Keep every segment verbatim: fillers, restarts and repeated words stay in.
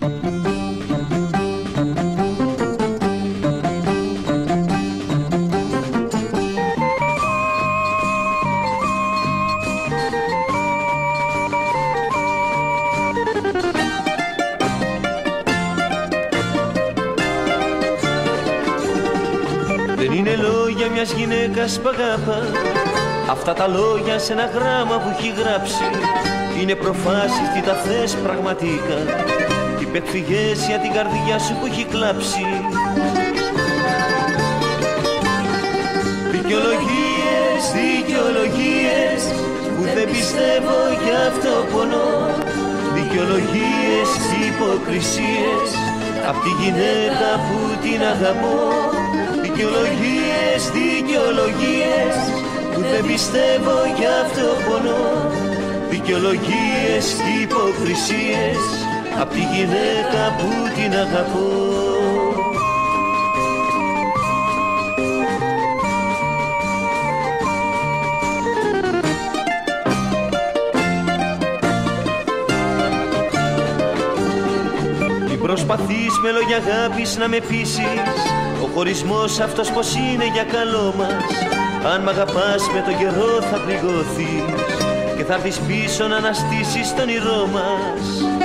Δεν είναι λόγια μιας γυναίκας που αγαπά, αυτά τα λόγια σε ένα γράμμα που έχει γράψει. Είναι προφάσεις, τι τα θες πραγματικά, υπεκφυγές για την καρδιά σου που έχει κλάψει. Δικαιολογίες, δικαιολογίες που δεν πιστεύω, γι' αυτό πονώ. Δικαιολογίες, υποκρισίες απ' τη γυναίκα που την αγαπώ. Δικαιολογίες, δικαιολογίες που δεν πιστεύω, γι' αυτό πονώ. Δικαιολογίες και υποκρισίες απ' τη γυναίκα που την αγαπώ. Τι προσπαθείς με λόγια αγάπης να με πείσεις, ο χωρισμός αυτός πως είναι για καλό μας. Αν μ' αγαπάς με τον καιρό θα πληγωθείς και θα έρθεις πίσω να αναστήσεις τον όνειρό μας.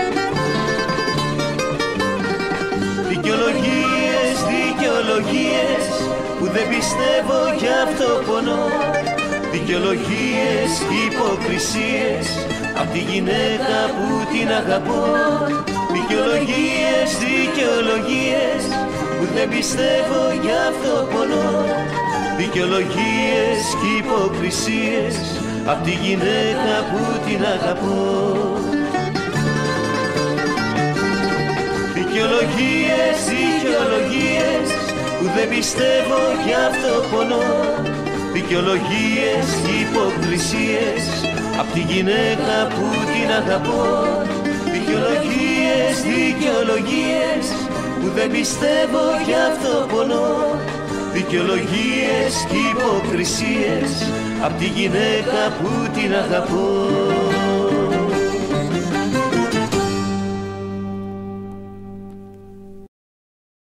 Δικαιολογίες, δικαιολογίες που δεν πιστεύω, γι' αυτό πονώ. Δικαιολογίες, υποκρισίες απ' τη γυναίκα που την αγαπώ. Δικαιολογίες, δικαιολογίες που δεν πιστεύω, γι' αυτό πονώ. Δικαιολογίες και υποκρισίες απ' τη γυναίκα που την αγαπώ. Δικαιολογίες, δικαιολογίες που δεν πιστεύω, γι' αυτό πονώ. Δικαιολογίες και υποκρισίες απ' τη γυναίκα που την αγαπώ. Δικαιολογίες, δικαιολογίες που δεν πιστεύω, γι' αυτό πονώ. Δικαιολογίες και υποκρισίες απ' τη γυναίκα που την αγαπώ.